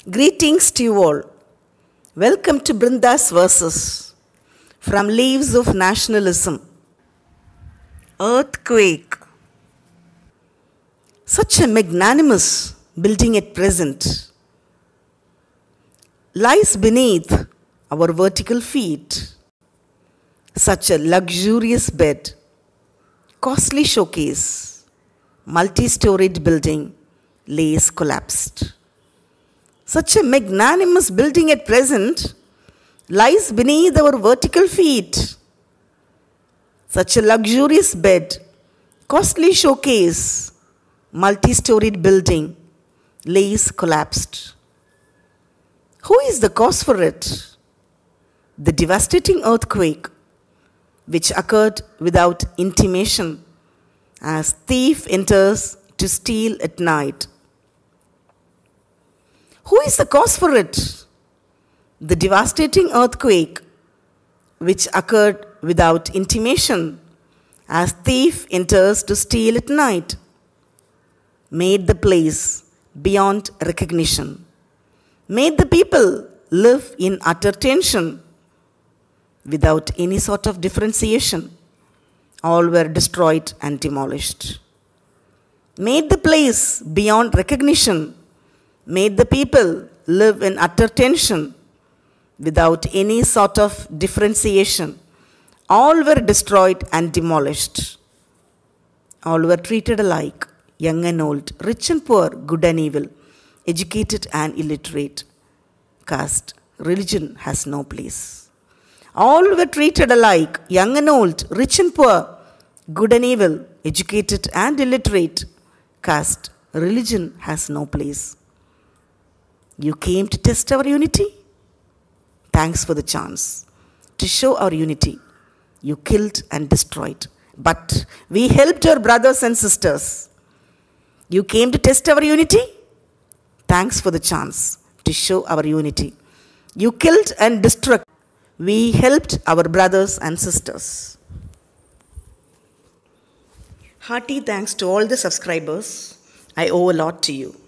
Greetings to you all. Welcome to Brinda's Verses from Leaves of Nationalism. Earthquake. Such a magnanimous building at present lies beneath our vertical feet. Such a luxurious bed, costly showcase, multi-storied building lays collapsed. Such a magnanimous building at present lies beneath our vertical feet. Such a luxurious bed, costly showcase, multi-storied building lays collapsed. Who is the cause for it? The devastating earthquake, which occurred without intimation, as thief enters to steal at night. Who is the cause for it? The devastating earthquake, which occurred without intimation, as thief enters to steal at night, made the place beyond recognition, made the people live in utter tension, without any sort of differentiation. All were destroyed and demolished. Made the place beyond recognition, made the people live in utter tension, without any sort of differentiation. All were destroyed and demolished. All were treated alike, young and old, rich and poor, good and evil, educated and illiterate. Caste, religion has no place. All were treated alike, young and old, rich and poor, good and evil, educated and illiterate. Caste, religion has no place. You came to test our unity? Thanks for the chance to show our unity. You killed and destroyed, but we helped your brothers and sisters. You came to test our unity? Thanks for the chance to show our unity. You killed and destroyed. We helped our brothers and sisters. Hearty thanks to all the subscribers. I owe a lot to you.